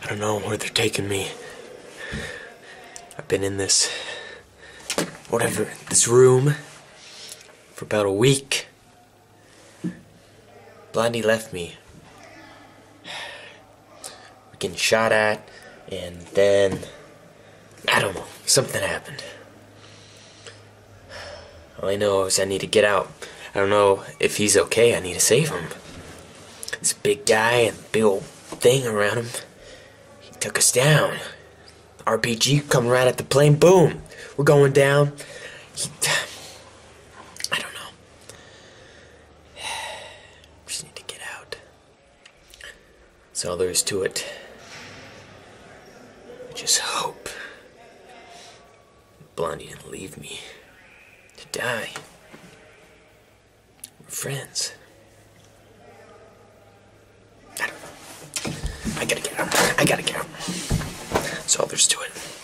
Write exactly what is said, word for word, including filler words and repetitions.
I don't know where they're taking me. I've been in this, whatever, this room for about a week. Blondie left me. We're getting shot at, and then, I don't know, something happened. All I know is I need to get out. I don't know if he's okay. I need to save him. This big guy and big old thing around him. He took us down. R P G coming right at the plane. Boom. We're going down. He, I don't know. Just need to get out. That's all there is to it. I just hope Blondie didn't leave me to die. We're friends. I don't know. I gotta get out. I gotta get out. That's all there's to it.